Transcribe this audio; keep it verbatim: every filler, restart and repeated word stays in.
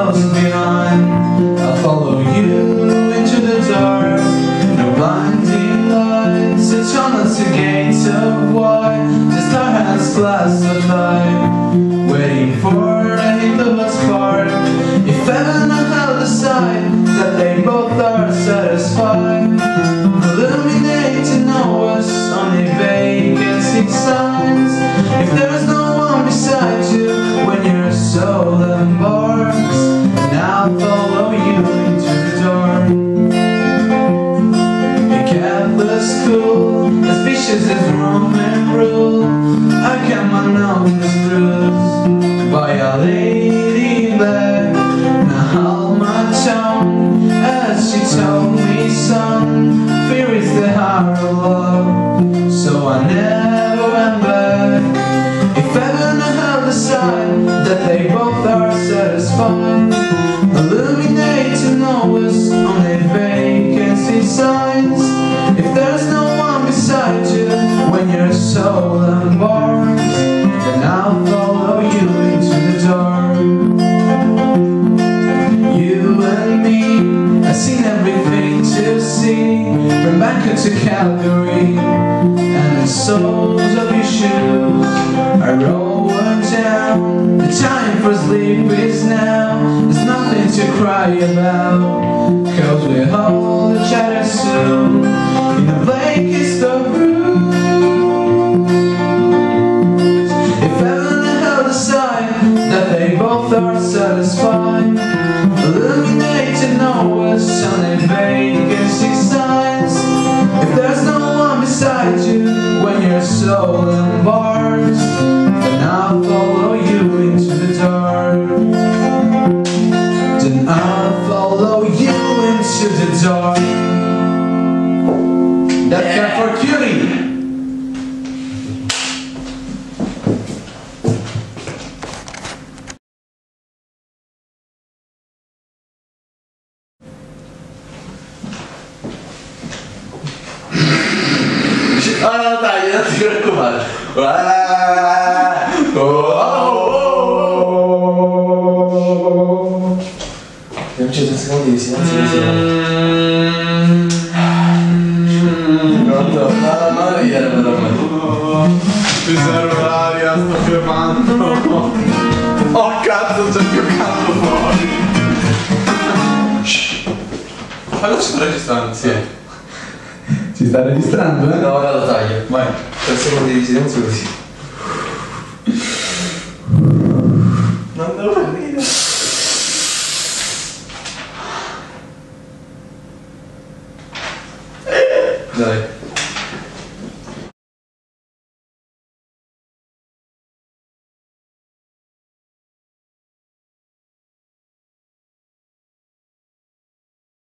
close behind. I'll follow you into the dark. No blinding lights, it's almost the gates of white. Just our hands clasped alive, waiting for the hint of a spark. If heaven and hell decide that they both are satisfied, illuminate to know us only vacancy signs. If there's no one beside you when your soul embarks, and I'll follow you into the dark. A Catholic school, as vicious as Roman rule, I kept my nose bruised by a lady in black. Now hold my tongue as she told me, son, fear is the heart of love. So I never went back. If heaven and hell decide that they both are satisfied, illuminate to know us only vacancy signs. If there's no one beside you when your soul embarks, then I'll follow you into the dark. You and me, I've seen everything to see, from Bangkok to Calgary, and the soles of your shoes are worn down. The time for sleep is now. There's nothing to cry about, cause we hold each other soon in the blackest of rooms. If heaven and hell decide that they both are satisfied, illuminate to know us only vacancy signs. If there's no one beside you when your soul embarks, then I'll follow you into the dark. Then I'll follow you into the dark. That's yeah. For Curie. Ah, no, dai, non ti preoccupare. Ah, oh, oh, oh. Abbiamo cinque secondi di silenzio così. Pronto? No, no, non ridere per me. Mi serve l'aria, sto firmando. Oh cazzo, sto giocando fuori. Allora sto registrando, sì. Si sta registrando, eh? No, ora lo taglio. Vai. tre secondi di silenzio così. Non devo far ridere. Dai.